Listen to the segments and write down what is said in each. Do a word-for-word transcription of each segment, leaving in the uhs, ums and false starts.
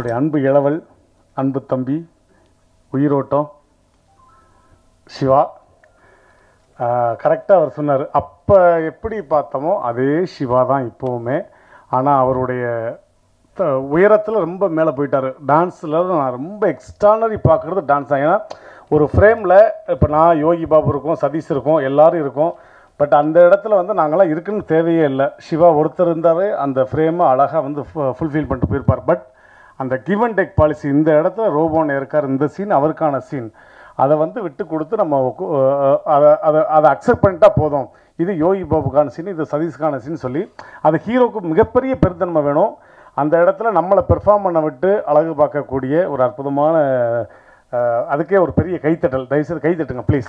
என்னுடைய அன்பு இளவல், அன்பு தம்பி, உயிரோட்டம் சிவா. கரெக்டாக அவர் சொன்னார். அப்போ எப்படி பார்த்தோமோ அதே சிவா தான் இப்போவுமே. ஆனால் அவருடைய உயரத்தில் ரொம்ப மேலே போயிட்டார். டான்ஸில் நான் ரொம்ப எக்ஸ்ட்ரானரி பார்க்குறது டான்ஸ் தான். ஏன்னா ஒரு ஃப்ரேமில் இப்போ நான், யோகி பாபு இருக்கும், சதீஷ் இருக்கும், எல்லோரும் இருக்கும். பட் அந்த இடத்துல வந்து நாங்களாம் இருக்குன்னு தேவையே இல்லை. சிவா ஒருத்தர் இருந்தாவே அந்த ஃப்ரேமை அழகாக வந்து ஃபுல்ஃபில் பண்ணிட்டு போயிருப்பார். பட் அந்த கிவ் அண்ட் டேக் பாலிசி, இந்த இடத்துல ரோபோன் இருக்கார், இந்த சீன் அவருக்கான சீன், அதை வந்து விட்டு கொடுத்து நம்ம அதை அதை அதை அக்செப்ட் பண்ணிட்டா போதும். இது யோகி பாபுக்கான சீன், இது சதீஷ்கான சீன் சொல்லி அது ஹீரோவுக்கு மிகப்பெரிய பெருந்தன்மை வேணும். அந்த இடத்துல நம்மளை பெர்ஃபார்ம் பண்ண விட்டு அழகு பார்க்கக்கூடிய ஒரு அற்புதமான, அதுக்கே ஒரு பெரிய கைத்தட்டல். தயவுசெய்து கைத்தட்டுங்க ப்ளீஸ்.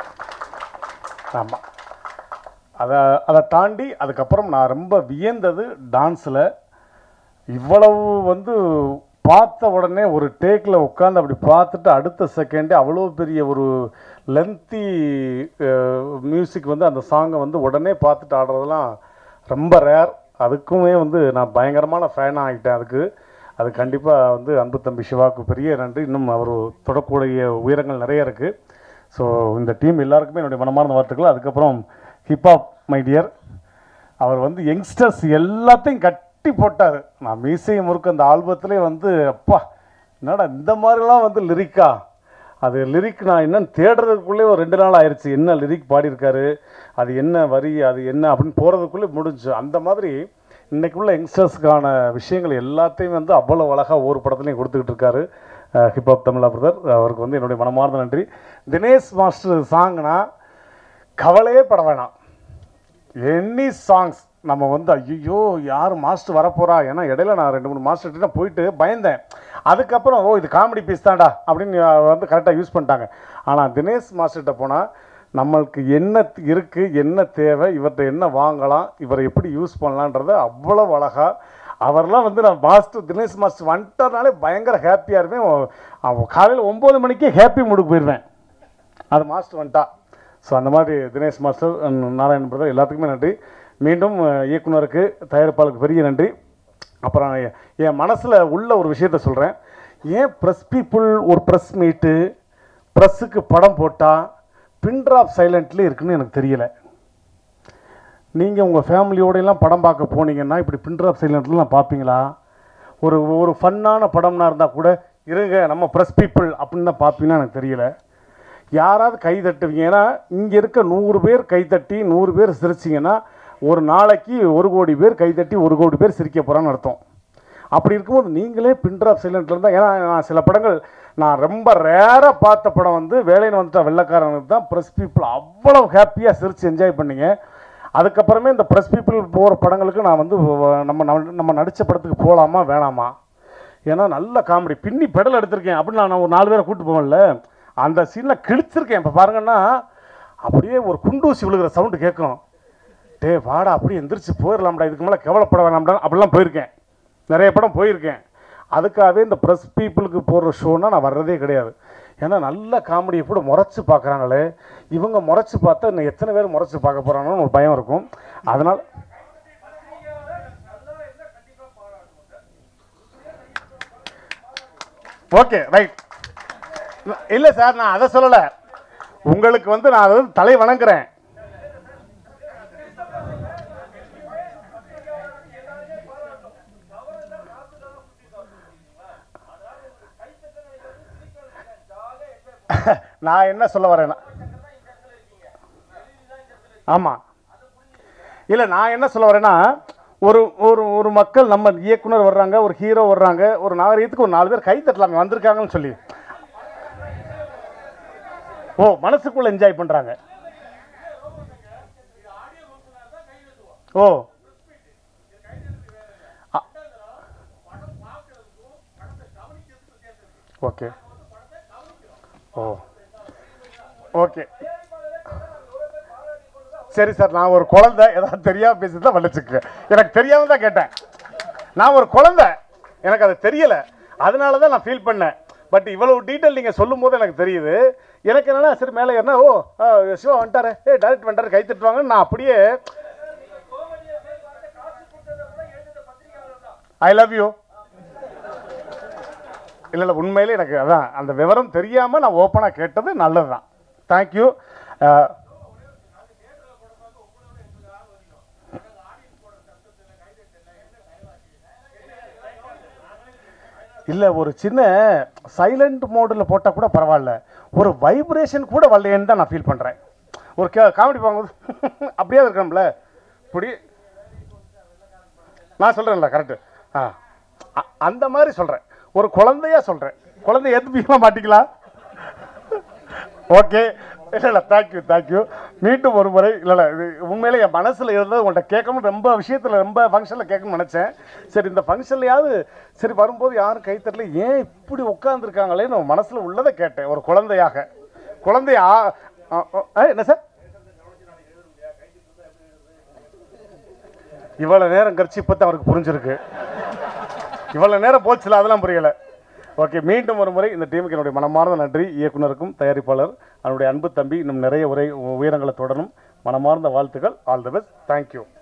ஆமாம், அதை அதை தாண்டி அதுக்கப்புறம் நான் ரொம்ப வியந்தது டான்ஸில். இவ்வளவு வந்து பார்த்த உடனே ஒரு டேக்கில் உட்காந்து அப்படி பார்த்துட்டு அடுத்த செகண்டே அவ்வளோ பெரிய ஒரு லென்த்தி மியூசிக் வந்து அந்த சாங்கை வந்து உடனே பார்த்துட்டு ஆடுறதெல்லாம் ரொம்ப ரேர். அதுக்குமே வந்து நான் பயங்கரமான ஃபேனாக ஆகிட்டேன். அதுக்கு அது கண்டிப்பாக வந்து அன்பு தம்பி சிவாவுக்கு பெரிய நன்றி. இன்னும் அவர் தொடக்கூடிய உயரங்கள் நிறைய இருக்குது. ஸோ இந்த டீம் எல்லாருக்குமே என்னுடைய மனமார்ந்த வாழ்த்துக்கள். அதுக்கப்புறம் ஹிப்ஹாப் மை டியர், அவர் வந்து யங்ஸ்டர்ஸ் எல்லாத்தையும் கட்டி போட்டார். நான் மீசையை முறுக்க அந்த ஆல்பத்திலே வந்து அப்பா என்னடா இந்த மாதிரிலாம் வந்து லிரிக்கா, அது லிரிக் நான் என்னன்னு தேடுறதுக்குள்ளே ஒரு ரெண்டு நாள் ஆயிடுச்சு. என்ன லிரிக் பாடியிருக்காரு, அது என்ன வரி, அது என்ன அப்படின்னு போகிறதுக்குள்ளே முடிஞ்சு. அந்த மாதிரி இன்றைக்குள்ள யங்ஸ்டர்ஸுக்கான விஷயங்கள் எல்லாத்தையும் வந்து அவ்வளோ அழகாக ஒவ்வொரு படத்துலையும் கொடுத்துக்கிட்டு இருக்காரு ஹிப்ஹாப் தமிழா பிரதர். அவருக்கு வந்து என்னுடைய மனமார்ந்த நன்றி. தினேஷ் மாஸ்டர் சாங்னா கவலையே பட வேணாம். எனி சாங்ஸ் நம்ம வந்து ஐயோ யார் மாஸ்டர் வரப்போகிறா, ஏன்னா இடையில நான் ரெண்டு மூணு மாஸ்டர்கிட்ட போயிட்டு பயந்தேன். அதுக்கப்புறம் ஓ இது காமெடி பீஸ் தான்டா அப்படின்னு வந்து கரெக்டாக யூஸ் பண்ணிட்டாங்க. ஆனால் தினேஷ் மாஸ்டர்கிட்ட போனால் நம்மளுக்கு என்ன இருக்குது, என்ன தேவை, இவர்கிட்ட என்ன வாங்கலாம், இவரை எப்படி யூஸ் பண்ணலான்றத அவ்வளோ அழகாக அவரெல்லாம் வந்து நான் மாஸ்டர் தினேஷ் மாஸ்டர் வந்துட்டனாலே பயங்கர ஹாப்பியாக இருப்பேன். காலையில் ஒம்பது மணிக்கே ஹாப்பி மூடுக்கு போயிடுவேன் அது மாஸ்டர் வந்துட்டா. ஸோ அந்த மாதிரி தினேஷ் மாஸ்டர், நாராயண் பிரதர் எல்லாத்துக்குமே நன்றி. மீண்டும் இயக்குனருக்கு, தயாரிப்பாளருக்கு பெரிய நன்றி. அப்புறம் என் மனசில் உள்ள ஒரு விஷயத்த சொல்கிறேன். ஏன் ப்ரெஸ் பீப்புள் ஒரு ப்ரெஸ் மீட்டு ப்ரெஸ்ஸுக்கு படம் போட்டால் பின் ட்ராப் சைலண்ட்லேயே இருக்குன்னு எனக்கு தெரியலை. நீங்கள் உங்கள் ஃபேமிலியோடையெல்லாம் படம் பார்க்க போனீங்கன்னா இப்படி பின் ட்ராப் சைலண்ட்லாம் பார்ப்பீங்களா? ஒரு ஒரு ஃபன்னான படம்னா இருந்தால் கூட இருங்க நம்ம ப்ரெஸ் பீப்புள் அப்படின்னு தான் பார்ப்பீங்கன்னா எனக்கு தெரியல. யாராவது கை தட்டுவீங்க. ஏன்னா இங்கே இருக்க நூறு பேர் கைத்தட்டி நூறு பேர் சிரிச்சிங்கன்னா ஒரு நாளைக்கு ஒரு கோடி பேர் கைத்தட்டி ஒரு கோடி பேர் சிரிக்க போகிறான்னு அர்த்தம். அப்படி இருக்கும்போது நீங்களே பின் ட்ராப் சைலண்ட்டில் இருந்தால், ஏன்னா நான் சில படங்கள் நான் ரொம்ப ரேராக பார்த்த படம் வந்து வேலைன்னு வந்துட்டா வெள்ளைக்காரனுக்கு தான் ப்ரெஸ் பீப்புள் அவ்வளோ ஹாப்பியாக சிரித்து என்ஜாய் பண்ணிங்க. அதுக்கப்புறமே இந்த ப்ரெஸ் பீப்புள் போகிற படங்களுக்கு நான் வந்து நம்ம நம்ம நடித்த படத்துக்கு போகலாமா வேணாமா, ஏன்னா நல்ல காமெடி பின்னி பெடல் எடுத்திருக்கேன் அப்படின்னு நான் ஒரு நாலு பேரை கூப்பிட்டு போவேன்ல, அந்த சீனில் கிழிச்சிருக்கேன். இப்போ பாருங்கன்னா அப்படியே ஒரு குண்டூசி விழுகிற சவுண்டு கேட்கும். டே வாடா அப்படியே எந்திரிச்சு போயிடலாம்டா, இதுக்கு மேலே கவலைப்பட வேணாம்டா அப்படிலாம் போயிருக்கேன். நிறைய படம் போயிருக்கேன். அதுக்காகவே இந்த ப்ரெஸ் பீப்புளுக்கு போடுற ஷோனால் நான் வர்றதே கிடையாது. ஏன்னா நல்ல காமெடியை கூட முறைச்சி பார்க்குறாங்களே, இவங்க முறைச்சி பார்த்தா இன்னும் எத்தனை பேர் முறைச்சி பார்க்க போகிறாங்கன்னு ஒரு பயம் இருக்கும். அதனால் ஓகே ரைட். இல்லை சார் நான் அதை சொல்லலை, உங்களுக்கு வந்து நான் அதை வந்து தலை வணங்குறேன். நான் என்ன சொல்ல வரேன்னா, ஆமாம் இல்லை நான் என்ன சொல்ல வரேன்னா, ஒரு ஒரு ஒரு மக்கள் நம்ம இயக்குனர் வர்றாங்க, ஒரு ஹீரோ வர்றாங்க, ஒரு நாகரீகத்துக்கு ஒரு நாலு பேர் கை தட்டலாமே வந்திருக்காங்கன்னு சொல்லி ஓ மனசுக்குள்ள என்ஜாய் பண்ணுறாங்க. ஓ ஓகே ஓ ஓகே சரி சார், நான் ஒரு குழந்தை ஏதாவது தெரியாமல் பேசி தான் வலிச்சுக்க, எனக்கு தெரியாமல் தான் கேட்டேன். நான் ஒரு குழந்தை, எனக்கு அது தெரியலை, அதனால தான் நான் ஃபீல் பண்ணேன். பட் இவ்வளவு டீட்டெயில் நீங்கள் சொல்லும் போது எனக்கு தெரியுது. எனக்கு என்னன்னா சரி மேலே ஏறினா ஓ சிவா வந்துட்டாரு, ஏ டைரக்ட் வந்துட்டாரு கை தட்டுவாங்கன்னு நான் அப்படியே ஐ லவ் யூ இல்லை இல்லை உண்மையிலே எனக்கு அதான் அந்த விவரம் தெரியாமல் நான் ஓப்பனாக கேட்டது நல்லது தான். தேங்க்யூ. இல்லை ஒரு சின்ன சைலண்ட் மோடில் போட்டால் கூட பரவாயில்ல, ஒரு வைப்ரேஷன் கூட வரலையேன்னு தான் நான் ஃபீல் பண்ணுறேன். ஒரு கே காமெடி பார்க்கும்போது அப்படியே இருக்கணும்ல, இப்படி நான் சொல்கிறேன்ல கரெக்டு. ஆ அந்த மாதிரி சொல்கிறேன், ஒரு குழந்தையாக சொல்கிறேன். குழந்தைய ஏற்றுப்பீங்களா மாட்டிக்கலாம்? ஓகே. இல்லை இல்லை தேங்க்யூ தேங்க்யூ. மீண்டும் ஒரு முறை இல்லை இல்லை இது உண்மையிலே என் மனசில் இருந்தது உங்கள்கிட்ட கேட்கணும்னு ரொம்ப விஷயத்தில் ரொம்ப ஃபங்க்ஷனில் கேட்கணும்னு நினச்சேன். சரி இந்த ஃபங்க்ஷன்லையாவது சரி வரும்போது யாரும் கை தரல, ஏன் இப்படி உட்காந்துருக்காங்களேன்னு நான் மனசில் உள்ளதை கேட்டேன் ஒரு குழந்தையாக. குழந்தையா என்ன சார் இவ்வளோ நேரம் கழிச்சு இப்போ தான் அவருக்கு புரிஞ்சிருக்கு. இவ்வளோ நேரம் போச்சுல அதெல்லாம் புரியலை. ஓகே, மீண்டும் ஒரு முறை இந்த டீமுக்கு என்னுடைய மனமார்ந்த நன்றி. இயக்குனருக்கும் தயாரிப்பாளர் அவனுடைய அன்பு தம்பி இன்னும் நிறைய உரை உயரங்களை தொடரும். மனமார்ந்த வாழ்த்துக்கள். All the best. தேங்க்யூ.